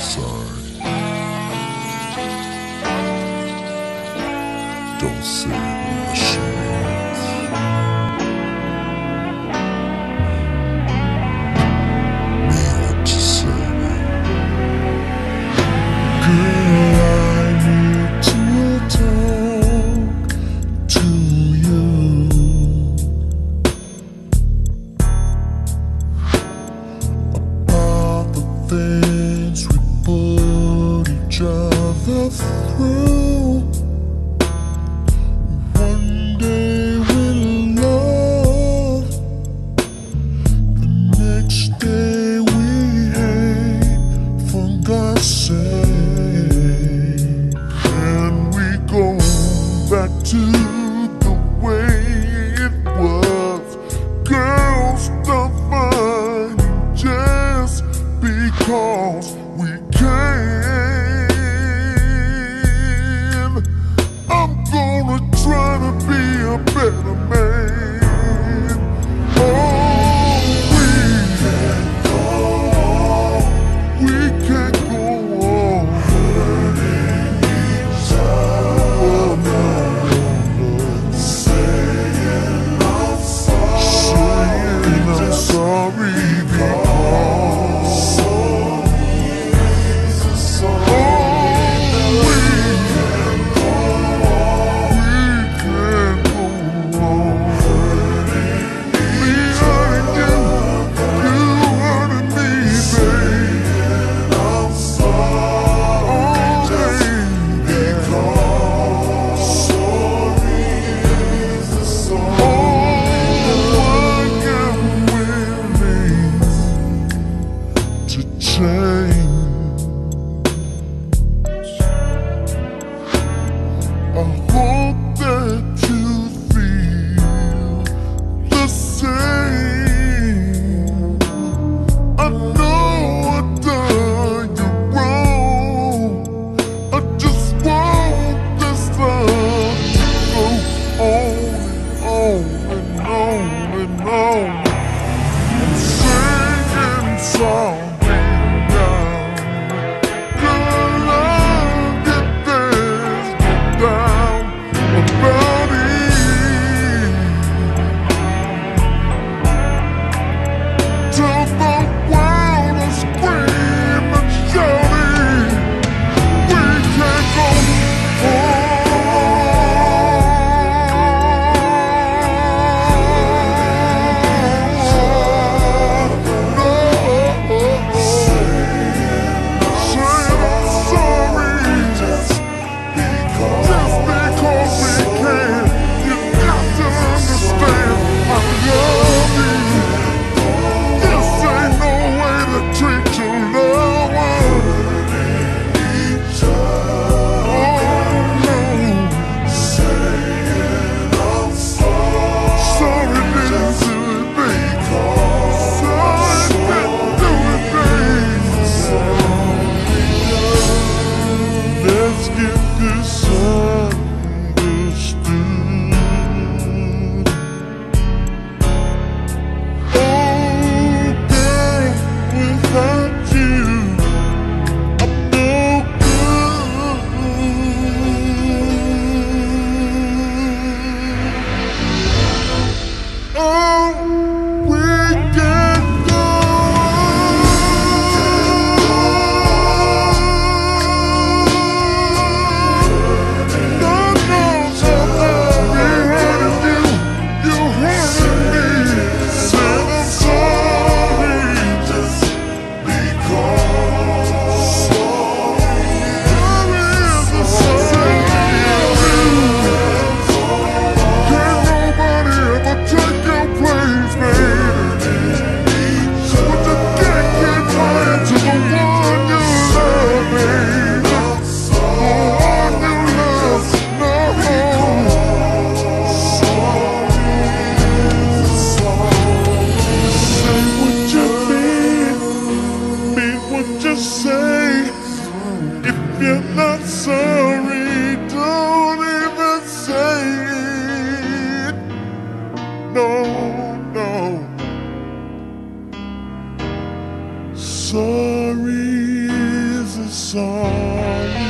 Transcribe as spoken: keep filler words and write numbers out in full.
sigh. Don't say where she is. Mean what to say. Girl, I need to talk to you about the things we put each other through. One day we'll love, the next day we hate, for God's sake. And we go back to the way it was. Girls, stop fighting just because we can. I'm gonna try to be a better man. Oh, we can't go on. We can't go on hurting each other. Oh, no, no. Saying I'm sorry. Saying I'm sorry because sorry is a sorry. I hope that you feel the same. I know I've done you wrong. I just want this love to go on and on and on and on. I'm singing songs. Sorry, don't even say it. No, no. Sorry is a sorry.